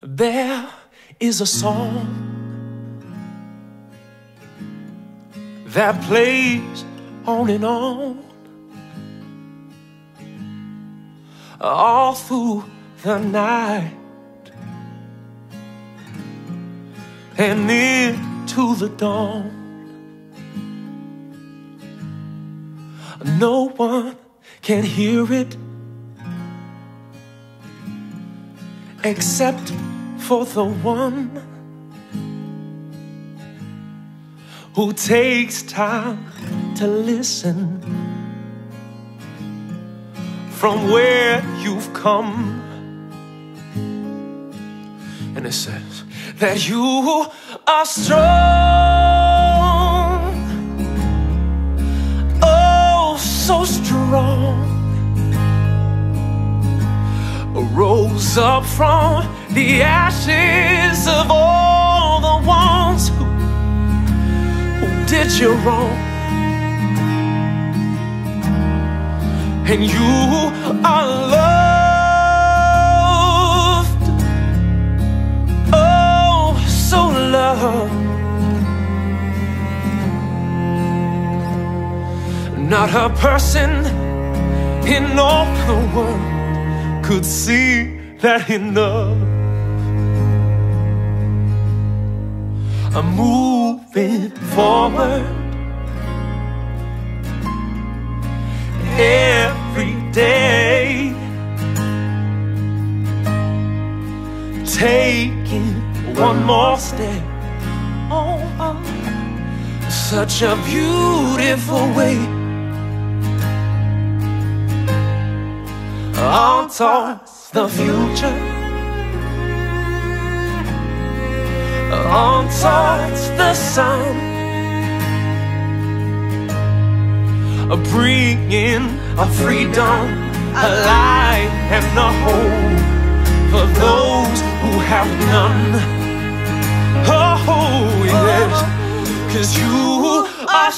There is a song that plays on and on all through the night and into the dawn. No one can hear it except for the one who takes time to listen. From where you've come, and it says that you are strong, oh so strong, rose up from the ashes of all the ones who did you wrong. And you are loved, oh so loved. Not a person in all the world could see that enough. I'm moving forward every day, taking one more step on such a beautiful way, on towards the future, on towards the sun, bringing a freedom, a light and a hope for those who have none. Oh yes, 'cause you are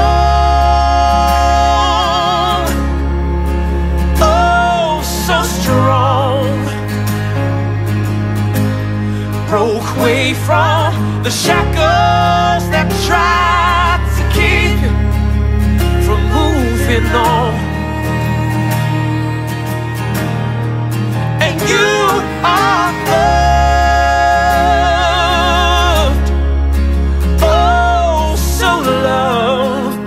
strong, oh so strong. Broke away from the shackles that tried to keep you from moving on. And you are loved, oh so loved.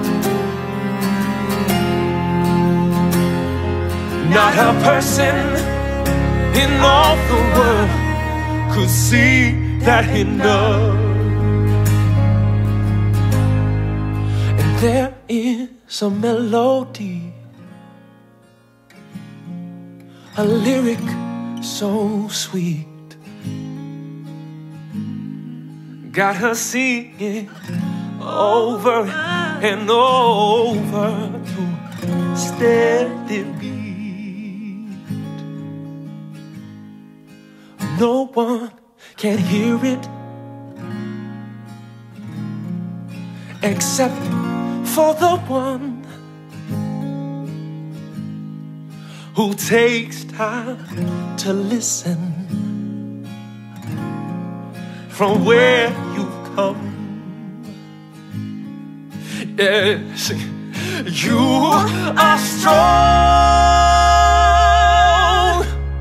Not a person in all the world could see that enough. And there is a melody, a lyric so sweet, got her singing over and over to steady beat. No one can hear it except for the one who takes time to listen. From where you've come, yes, you are strong,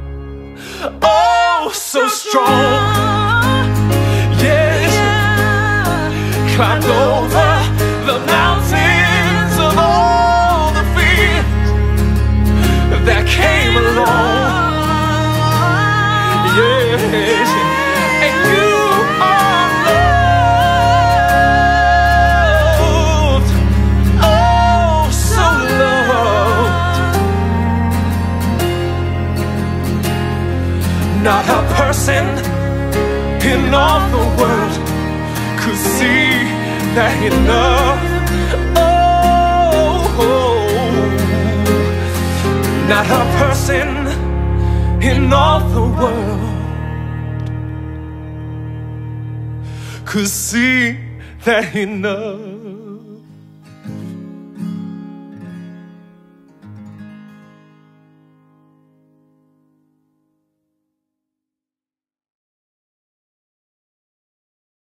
oh so strong, yes, climbed over the mountains of all the fears that came along, yes, and you are loved, oh so loved. Not a person in all the world could see that enough. Not a person in all the world could see that enough.